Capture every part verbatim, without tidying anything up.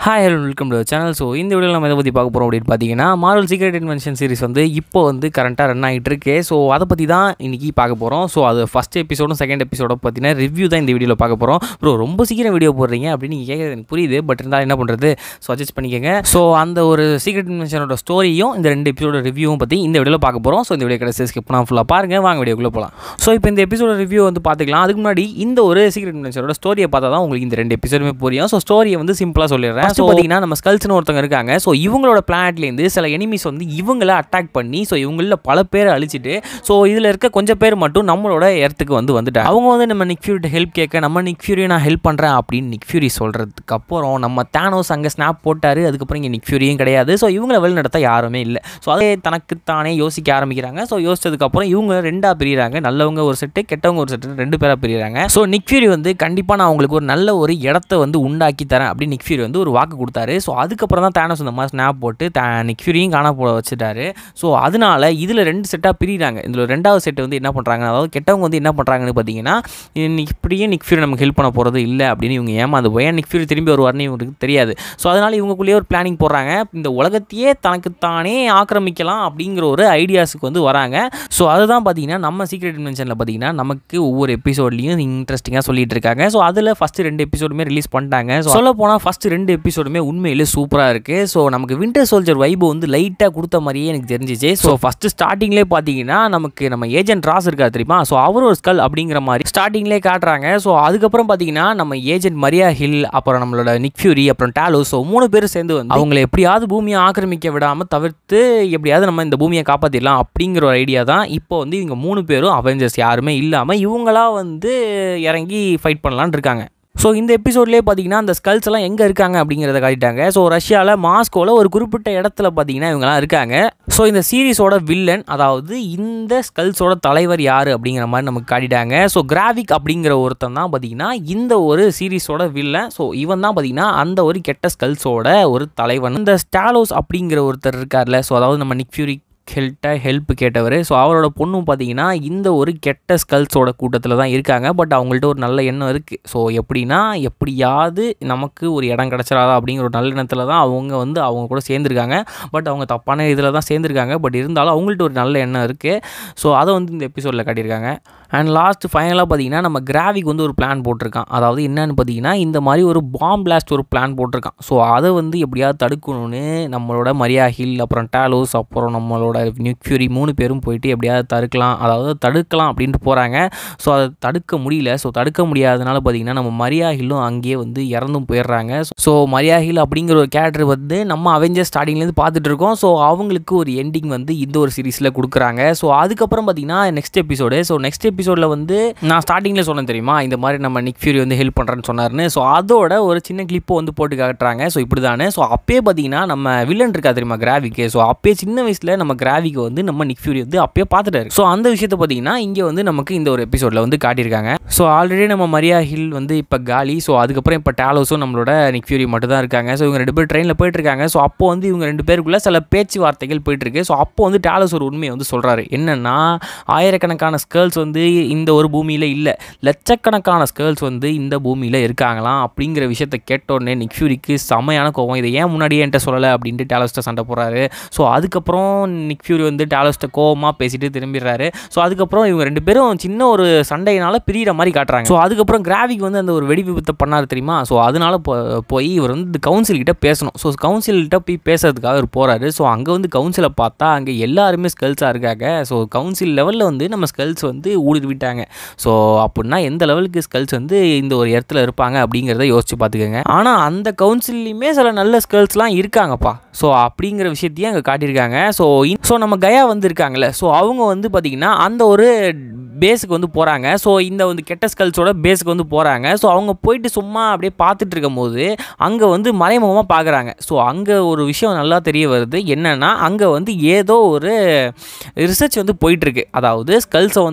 Hi, hello, welcome to the channel. So, இந்த வீடியோவில் நம்ம எதை பற்றி பார்க்க போகிறோம் அப்படின்னு பார்த்தீங்கன்னா மார்வல் சீக்ரெட் இன்வென்ஷன் சீரிஸ் வந்து இப்போ வந்து கரண்ட்டாக ரன் ஆகிட்டு இருக்கு. ஸோ அதை பற்றி தான் இன்றைக்கி பார்க்க போகிறோம். ஸோ அது ஃபஸ்ட் எபிசோடும் செகண்ட் எபிசோட பார்த்தீங்கன்னா ரிவ்யூ தான் இந்த வீடியோவில் பார்க்க போகிறோம். ப்ரோ ரொம்ப சீக்கிரம் வீடியோ போடுறீங்க அப்படின்னு நீங்கள் கேட்குறது எனக்கு புரியுது. பட் இருந்தால் என்ன பண்ணுறது, ஸோ அட்ஜஸ்ட் பண்ணிக்கோங்க. ஸோ அந்த ஒரு சீக்ரெட் இன்வென்ஷனோட ஸ்டோரியும் இந்த ரெண்டு எபிசோட ரிவ்யூவும் பற்றி இந்த வீடியோவில் பார்க்க போகிறோம். ஸோ இந்த வீடியோ கடைசி ஸ்கிப் பண்ணால் ஃபுல்லாக பாருங்கள். வாங்க வீடியோக்குள்ளே போகலாம். ஸோ இப்போ இந்த எபிசோட ரிவ்யூ வந்து பார்த்துக்கலாம். அதுக்கு முன்னாடி இந்த ஒரு சீக்ரெட் இன்வென்ஷனோட ஸ்டோரியை பார்த்தா தான் உங்களுக்கு இந்த ரெண்டு எபிசோடுமே புரியும். ஸோ ஸ்டோரியை வந்து சிம்பிளாக சொல்லிடுறேன். ஸோ பார்த்தீங்கன்னா நம்ம ஸ்கல்ஸ்னு ஒருத்தங்க இருக்காங்க. ஸோ இவங்களோட பிளானட்லேருந்து சில எனிமீஸ் வந்து இவங்களை அட்டாக் பண்ணி ஸோ இவங்களில் பல பேரை அழிச்சிட்டு ஸோ இதில் இருக்க கொஞ்சம் பேர் மட்டும் நம்மளோட எர்த்துக்கு வந்து வந்துட்டாங்க. அவங்க வந்து நம்ம நிக் ஃபியூரிட்ட ஹெல்ப் கேட்க நம்ம நிக் ஃபியூரி நான் ஹெல்ப் பண்ணுறேன் அப்படின்னு நிக் ஃபியூரி சொல்கிறதுக்கு அப்புறம் நம்ம தானோஸ் அங்கே ஸ்னாப் போட்டார். அதுக்கப்புறம் இங்கே நிக் ஃபியூரியும் கிடையாது. ஸோ இவங்களை வழி நடத்த யாருமே இல்லை. ஸோ அதே தனக்குத்தானே யோசிக்க ஆரம்பிக்கிறாங்க. ஸோ யோசிச்சதுக்கப்புறம் இவங்க ரெண்டாக பிரிகிறாங்க. நல்லவங்க ஒரு செட்டு, கெட்டவங்க ஒரு செட்டு, ரெண்டு பேராக பிரிகிறாங்க. ஸோ நிக் ஃபியூரி வந்து கண்டிப்பாக நான் அவங்களுக்கு ஒரு நல்ல ஒரு இடத்த வந்து உண்டாக்கி தரேன் அப்படின்னு நிக் ஃபியூரி வந்து ஒரு வாக்கு கொடுத்தாரு. ஸோ அதுக்கப்புறம் தான் தானோஸ் இந்த மாதிரி ஸ்னாப் போட்டு நிக் ஃபியூரியும் காண போட வச்சுட்டாரு. ஸோ அதனால இதில் ரெண்டு செட்டாக பிரிகிறாங்க. இதில் ரெண்டாவது செட்டு வந்து என்ன பண்ணுறாங்க, அதாவது கெட்டவங்க வந்து என்ன பண்ணுறாங்கன்னு பார்த்தீங்கன்னா இப்படியே நிக் ஃபியூரி நமக்கு ஹெல்ப் பண்ண போகிறது இல்லை அப்படின்னு இவங்க ஏமாந்து போய் நிக் ஃபியூரி திரும்பி வருவார்னு இவங்களுக்கு தெரியாது. ஸோ அதனால் இவங்களுக்குள்ளேயே ஒரு பிளானிங் போடுறாங்க. இந்த உலகத்தையே தனக்குத்தானே ஆக்கிரமிக்கலாம் அப்படிங்கிற ஒரு ஐடியாஸுக்கு வந்து வராங்க. ஸோ அதுதான் பார்த்தீங்கன்னா நம்ம சீக்ரெட் இன்வென்ஷனில் பார்த்தீங்கன்னா நமக்கு ஒவ்வொரு எபிசோட்லையும் இன்ட்ரெஸ்டிங்காக சொல்லிட்டு இருக்காங்க. ஸோ அதில் ஃபஸ்ட்டு ரெண்டு எபிசோடுமே ரிலீஸ் பண்ணிட்டாங்க. ஸோ சொல்ல போனால் ஃபஸ்ட்டு ரெண்டு எபிசோடுமே உண்மையிலே சூப்பராக இருக்குது. ஸோ நமக்கு வின்டர் சோல்ஜர் வைபு வந்து லைட்டாக கொடுத்த மாதிரியே எனக்கு தெரிஞ்சிச்சு. ஸோ ஃபஸ்ட்டு ஸ்டார்டிங்லேயே பார்த்தீங்கன்னா நமக்கு நம்ம ஏஜென்ட் ராஸ் இருக்கா தெரியுமா, ஸோ அவர் ஒரு ஸ்கல் அப்படிங்கிற மாதிரி ஸ்டார்டிங்லேயே காட்டுறாங்க. ஸோ அதுக்கப்புறம் பார்த்தீங்கன்னா நம்ம ஏஜென்ட் மரியா ஹில், அப்புறம் நம்மளோட நிக் ஃபியூரி, அப்புறம் டாலோஸ், ஸோ மூணு பேரும் சேர்ந்து வந்து அவங்களை எப்படியாவது பூமியை ஆக்கிரமிக்க விடாமல் தவிர்த்து எப்படியாவது நம்ம இந்த பூமியை காப்பாற்றிடலாம் அப்படிங்கிற ஒரு ஐடியா தான். இப்போ வந்து இவங்க மூணு பேரும் அவெஞ்சர்ஸ் யாருமே இல்லாமல் இவங்களா வந்து இறங்கி ஃபைட் பண்ணலான்னு இருக்காங்க. ஸோ இந்த எபிசோட்லேயே பார்த்தீங்கன்னா அந்த ஸ்கல்ஸ் எல்லாம் எங்கே இருக்காங்க அப்படிங்கிறத காட்டிட்டாங்க. ஸோ ரஷ்யாவில் மாஸ்கோவில் ஒரு குறிப்பிட்ட இடத்துல பார்த்தீங்கன்னா இவங்கெல்லாம் இருக்காங்க. ஸோ இந்த சீரீஸோட வில்லன், அதாவது இந்த ஸ்கல்ஸோட தலைவர் யார் அப்படிங்கிற மாதிரி நமக்கு காட்டிட்டாங்க. ஸோ கிராவிக் அப்படிங்கிற ஒருத்தன் தான் பார்த்தீங்கன்னா இந்த ஒரு சீரீஸோட வில்லன். ஸோ இவன் தான் பார்த்தீங்கன்னா அந்த ஒரு கெட்ட ஸ்கல்ஸோட ஒரு தலைவன். இந்த ஸ்டாலோஸ் அப்படிங்கிற ஒருத்தர் இருக்கார்ல, ஸோ அதாவது நம்ம நிக் ஃபியூரி ஹெல்ட்ட ஹெல்ப் கேட்டவர். ஸோ அவரோட பொண்ணும் பார்த்தீங்கன்னா இந்த ஒரு கெட்ட ஸ்கல்ஸோட கூட்டத்தில் தான் இருக்காங்க. பட் அவங்கள்ட்ட ஒரு நல்ல எண்ணம் இருக்குது. ஸோ எப்படின்னா எப்படியாவது நமக்கு ஒரு இடம் கிடச்சிடாதா அப்படிங்கிற ஒரு நல்ல எண்ணத்தில் தான் அவங்க வந்து அவங்க கூட சேர்ந்துருக்காங்க. பட் அவங்க தப்பான இதில் தான் சேர்ந்துருக்காங்க. பட் இருந்தாலும் அவங்கள்ட்ட ஒரு நல்ல எண்ணம் இருக்குது. ஸோ அதை வந்து இந்த எபிசோடில் காட்டியிருக்காங்க. அண்ட் லாஸ்ட் ஃபைனலாக பார்த்தீங்கன்னா நம்ம கிராவிக் வந்து ஒரு பிளான் போட்டிருக்கான். அதாவது என்னன்னு பார்த்தீங்கன்னா இந்த மாதிரி ஒரு பாம் பிளாஸ்ட் ஒரு பிளான் போட்டிருக்கான். ஸோ அதை வந்து எப்படியாவது தடுக்கணும்னு நம்மளோட மரியா ஹில், அப்புறம் டாலோஸ், அப்புறம் நம்மளோட நிக் ஃபியூரி மூணு பேரும் போயிட்டு எப்படியாவது தடுக்கலாம், அதாவது தடுக்கலாம் அப்படின்ட்டு போகிறாங்க. ஸோ அதை தடுக்க முடியல. ஸோ தடுக்க முடியாதனால பார்த்தீங்கன்னா நம்ம மரியா ஹில்லும் அங்கேயே வந்து இறந்தும் போயிடுறாங்க. ஸோ மரியா ஹில் அப்படிங்கிற ஒரு கேரக்டர் வந்து நம்ம அவெஞ்சர்ஸ் ஸ்டார்டிங்லேருந்து பார்த்துட்டு இருக்கோம். ஸோ அவங்களுக்கு ஒரு எண்டிங் வந்து இந்த ஒரு சீரீஸில் கொடுக்குறாங்க. ஸோ அதுக்கப்புறம் பார்த்தீங்கன்னா நெக்ஸ்ட் எபிசோடு ஸோ நெக்ஸ்ட் எபிசோடில் வந்து நான் ஸ்டார்டிங்கில் சொன்னேன் தெரியுமா, இந்த மாதிரி நம்ம நிக் ஃபியூரி வந்து ஹெல்ப் பண்ணுறேன்னு சொன்னார்னு. ஸோ அதோட ஒரு சின்ன கிளிப்பை வந்து போட்டு காட்டுறாங்க. ஸோ இப்படி தானே. ஸோ அப்பயே பார்த்தீங்கன்னா நம்ம வில்லன் இருக்கா தெரியுமா கிராவிக்கு, ஸோ அப்பயே சின்ன வயசில் நம்ம கிராவிக்கு வந்து நம்ம நிக் ஃபியூரி வந்து அப்பயே பார்த்துட்டாரு. ஸோ அந்த விஷயத்தை பார்த்தீங்கன்னா இங்கே வந்து நமக்கு இந்த ஒரு எபிசோடில் வந்து காட்டியிருக்காங்க. ஸோ ஆல்ரெடி நம்ம மரியா ஹில் வந்து இப்போ காலி. ஸோ அதுக்கப்புறம் இப்போ டாலோஸும் நம்மளோட நிக் ஃபியூரி மட்டும் தான் இருக்காங்க. ஸோ இவங்க ரெண்டு பேர் ட்ரெயினில் போயிட்டு இருக்காங்க. ஸோ அப்போ வந்து இவங்க ரெண்டு பேருக்குள்ள சில பேச்சுவார்த்தைகள் போயிட்டு இருக்கு. ஸோ அப்போ வந்து டாலோஸ் ஒரு உண்மையை வந்து சொல்கிறாரு. என்னன்னா ஆயிரக்கணக்கான ஸ்கர்ல்ஸ் வந்து இந்த ஒரு பூமியில் இல்லை, லட்சக்கணக்கான ஸ்கர்ல்ஸ் வந்து இந்த பூமியில் இருக்காங்களாம் அப்படிங்கிற விஷயத்தை கேட்டோடனே நிக் ஃபியூரிக்கு செமையான கோவம். இதை ஏன் முன்னாடியே என்கிட்ட சொல்லலை அப்படின்ட்டு டாலோஸ்ட்ட சண்டை போடுறாரு. ஸோ அதுக்கப்புறம் நிக் ஃபியூரி வந்து டாலோஸ்ட்ட கோவமாக பேசிட்டு திரும்பிடுறாரு. ஸோ அதுக்கப்புறம் இவங்க ரெண்டு பேரும் சின்ன ஒரு சண்டையினால பிரிகிற மாதிரி காட்டுறாங்க. ஸோ அதுக்கப்புறம் கிராவிக் வந்து அந்த ஒரு வெடி விபத்தை பண்ணார் தெரியுமா. ஸோ அதனால போய் இவர் வந்து கவுன்சில்கிட்ட பேசணும். ஸோ கவுன்சில்கிட்ட போய் பேசுறதுக்காக இவர் போகிறாரு. ஸோ அங்கே வந்து கவுன்சிலை பார்த்தா அங்கே எல்லாருமே ஸ்கல்ஸாக இருக்காங்க. ஸோ கவுன்சில் லெவலில் வந்து நம்ம ஸ்கல்ஸ் வந்து ஊடுருவிட்டாங்க. ஸோ அப்படின்னா எந்த லெவலுக்கு ஸ்கல்ஸ் வந்து இந்த ஒரு இடத்துல இருப்பாங்க அப்படிங்கிறத யோசிச்சு பார்த்துக்கோங்க. ஆனால் அந்த கவுன்சில்லையுமே சில நல்ல ஸ்கல்ஸ்லாம் இருக்காங்கப்பா. ஸோ அப்படிங்கிற விஷயத்தையும் அங்கே காட்டியிருக்காங்க. ஸோ ஸோ நம்ம கயா வந்து இருக்காங்கல்ல, ஸோ அவங்க வந்து பார்த்திங்கன்னா அந்த ஒரு பேஸுக்கு வந்து போகிறாங்க. ஸோ இந்த வந்து கெட்ட ஸ்கல்ஸோட பேஸுக்கு வந்து போகிறாங்க. ஸோ அவங்க போயிட்டு சும்மா அப்படியே பார்த்துட்டு இருக்கும் போது அங்கே வந்து மறைமுகமாக பார்க்குறாங்க. ஸோ அங்கே ஒரு விஷயம் நல்லா தெரிய வருது. என்னென்னா அங்கே வந்து ஏதோ ஒரு ரிசர்ச் வந்து போயிட்டுருக்கு. அதாவது ஸ்கல்ஸை வந்து பவர்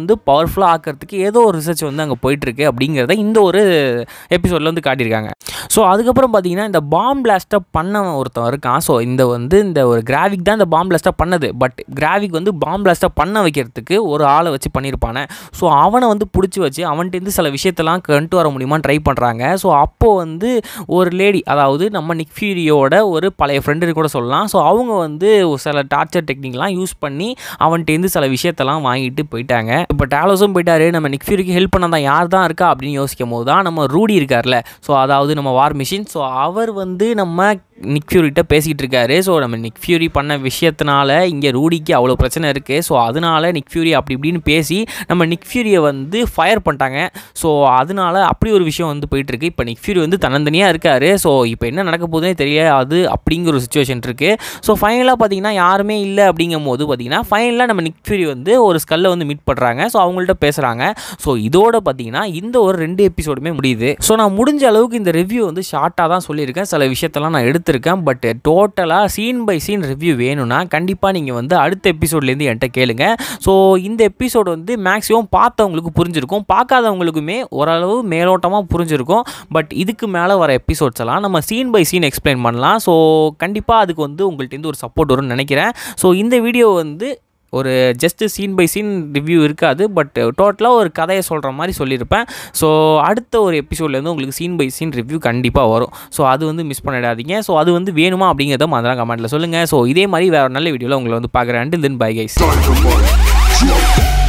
பவர்ஃபுல்லாக ஆக்கிறதுக்கு ஏதோ ஒரு ரிசர்ச் வந்து அங்கே போயிட்டுருக்கு அப்படிங்கிறத இந்த ஒரு எபிசோடில் வந்து காட்டியிருக்காங்க. ஸோ அதுக்கப்புறம் பார்த்தீங்கன்னா இந்த பாம் பிளாஸ்ட்டை பண்ண ஒருத்தன் இருக்கான். ஸோ இந்த வந்து இந்த ஒரு கிராவிக் தான் இந்த பாம் பிளாஸ்ட்டை பண்ணது. பட் கிராவிக் வந்து பாம் பிளாஸ்ட்டை பண்ண வைக்கிறதுக்கு ஒரு ஆளை வச்சு பண்ணியிருப்பானே. ஸோ அவனை வந்து பிடிச்சி வச்சு அவன்கிட்டருந்து சில விஷயத்தெல்லாம் கண்டு வர முடியுமான்னு ட்ரை பண்ணுறாங்க. ஸோ அப்போது வந்து ஒரு லேடி, அதாவது நம்ம நிக் ஃபியூரியோட ஒரு பழைய ஃப்ரெண்டு கூட சொல்லலாம். ஸோ அவங்க வந்து சில டார்ச்சர் டெக்னிக்லாம் யூஸ் பண்ணி அவன்கிட்டருந்து சில விஷயத்தெல்லாம் வாங்கிட்டு போயிட்டாங்க. இப்போ டாலோஸும் போயிட்டாரு. நம்ம நிக் ஃபியூரிக்கு ஹெல்ப் பண்ண தான் யார் தான் இருக்கா அப்படின்னு யோசிக்கும் போது தான் நம்ம ரூடி இருக்கார்ல, ஸோ அதாவது நம்ம வார் மிஷின். ஸோ அவர் வந்து நம்ம நிக் ஃபியூரிட்ட பேசிகிட்டு இருக்காரு. ஸோ நம்ம நிக் ஃபியூரி பண்ண விஷயத்தினால இங்கே ரூடிக்கு அவ்வளோ பிரச்சனை இருக்குது. ஸோ அதனால நிக் ஃபியூரி அப்படி இப்படின்னு பேசி நம்ம நிக் ஃபியூரியை வந்து ஃபயர் பண்ணிட்டாங்க. ஸோ அதனால அப்படி ஒரு விஷயம் வந்து போயிட்டுருக்கு. இப்போ நிக் ஃபியூரி வந்து தன்னந்தனியாக இருக்கார். ஸோ இப்போ என்ன நடக்க போகுதுன்னே தெரியாது அப்படிங்கிற ஒரு சுச்சுவேஷன் இருக்குது. ஸோ ஃபைனலாக பார்த்தீங்கன்னா யாருமே இல்லை அப்படிங்கும் போது பார்த்தீங்கன்னா ஃபைனலாக நம்ம நிக் ஃபியூரி வந்து ஒரு ஸ்கல்லை வந்து மீட் பண்ணுறாங்க. ஸோ அவங்கள்ட்ட பேசுகிறாங்க. ஸோ இதோட பார்த்தீங்கன்னா இந்த ஒரு ரெண்டு எபிசோடுமே முடியுது. ஸோ நான் முடிஞ்ச அளவுக்கு இந்த ரிவ்யூ வந்து ஷார்ட்டாக தான் சொல்லியிருக்கேன். சில விஷயத்தெல்லாம் நான் எடுத்து இருக்கேன். பட் டோட்டலாக சீன் பை சீன் ரிவ்யூ வேணும்னா கண்டிப்பாக நீங்கள் வந்து அடுத்த எபிசோட்லேருந்து என்கிட்ட கேளுங்க. ஸோ இந்த எபிசோடு வந்து மேக்ஸிமம் பார்த்தவங்களுக்கு புரிஞ்சிருக்கும், பார்க்காதவங்களுக்குமே ஓரளவு மேலோட்டமாக புரிஞ்சிருக்கும். பட் இதுக்கு மேலே வர எபிசோட்ஸ் எல்லாம் நம்ம சீன் பை சீன் எக்ஸ்பிளைன் பண்ணலாம். ஸோ கண்டிப்பாக அதுக்கு வந்து உங்கள்கிட்ட ஒரு சப்போர்ட் வரும்னு நினைக்கிறேன். ஸோ இந்த வீடியோ வந்து ஒரு just scene by scene review இருக்காது. பட் டோட்டலாக ஒரு கதையை சொல்கிற மாதிரி சொல்லியிருப்பேன். ஸோ அடுத்த ஒரு எபிசோட்லேருந்து உங்களுக்கு சீன் பை சீன் ரிவ்யூ கண்டிப்பாக வரும். ஸோ அது வந்து மிஸ் பண்ணிடாதீங்க. ஸோ அது வந்து வேணுமா அப்படிங்கிறத அதெல்லாம் கமெண்ட்டில் சொல்லுங்கள். ஸோ இதே மாதிரி வேறு நல்ல வீடியோவில் உங்களை வந்து பார்க்குறேன். Until then bye guys.